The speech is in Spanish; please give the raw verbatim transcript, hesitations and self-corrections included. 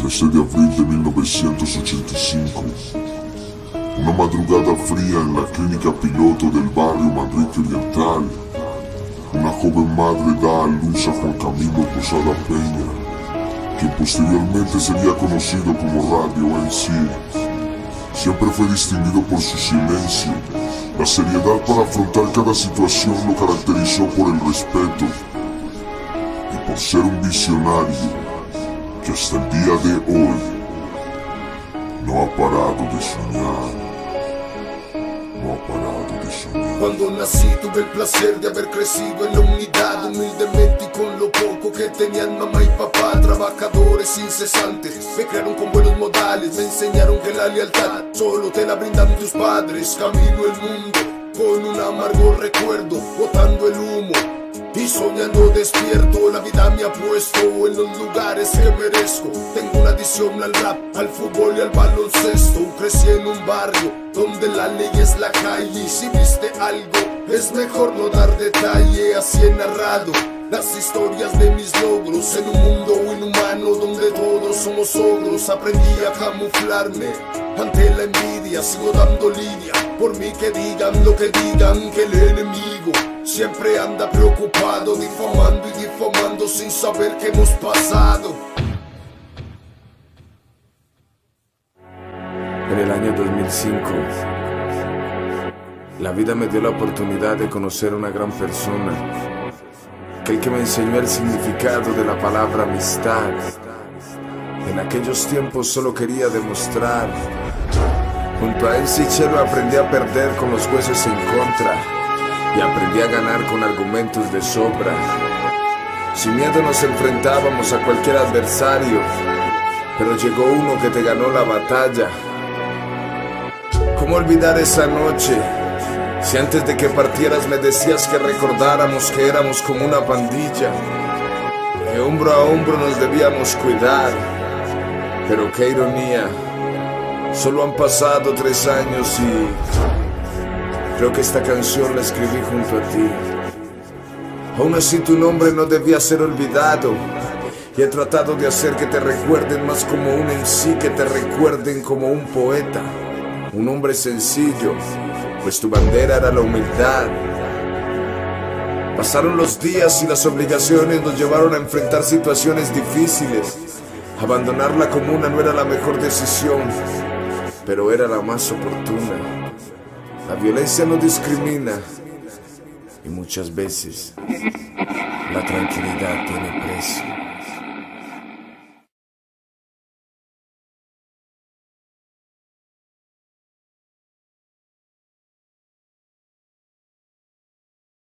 trece de abril de mil novecientos ochenta y cinco. Una madrugada fría en la clínica piloto del barrio Madrid Oriental. Una joven madre da a luz a Juan Camilo Posada Peña, quien posteriormente sería conocido como Radio M C. Siempre fue distinguido por su silencio. La seriedad para afrontar cada situación lo caracterizó por el respeto y por ser un visionario que hasta el día de hoy no ha parado de soñar. No ha parado de soñar. Cuando nací tuve el placer de haber crecido en la unidad, humildemente y con lo poco que tenían mamá y papá. Trabajadores incesantes, me crearon con buenos modales, me enseñaron que la lealtad solo te la brindan tus padres. Camino el mundo con un amargo recuerdo, botando el humo y soñando despierto. La vida me ha puesto en los lugares que merezco. Tengo una adicción al rap, al fútbol y al baloncesto. Crecí en un barrio donde la ley es la calle, y si viste algo es mejor no dar detalle. Así he narrado las historias de mis logros en un mundo inhumano donde todos somos ogros. Aprendí a camuflarme ante la envidia, sigo dando línea por mí, que digan lo que digan, que el enemigo siempre anda preocupado, difamando y difamando sin saber qué hemos pasado. En el año dos mil cinco, la vida me dio la oportunidad de conocer a una gran persona, aquel que me enseñó el significado de la palabra amistad. En aquellos tiempos solo quería demostrar. Junto a M C Chelo aprendí a perder con los jueces en contra y aprendí a ganar con argumentos de sobra. Sin miedo nos enfrentábamos a cualquier adversario, pero llegó uno que te ganó la batalla. ¿Cómo olvidar esa noche? Si antes de que partieras me decías que recordáramos que éramos como una pandilla, que hombro a hombro nos debíamos cuidar. Pero qué ironía, solo han pasado tres años y creo que esta canción la escribí junto a ti. Aún así tu nombre no debía ser olvidado, y he tratado de hacer que te recuerden más como un M C, que te recuerden como un poeta, un hombre sencillo, pues tu bandera era la humildad. Pasaron los días y las obligaciones nos llevaron a enfrentar situaciones difíciles. Abandonar la comuna no era la mejor decisión, pero era la más oportuna. La violencia no discrimina y muchas veces la tranquilidad tiene precio.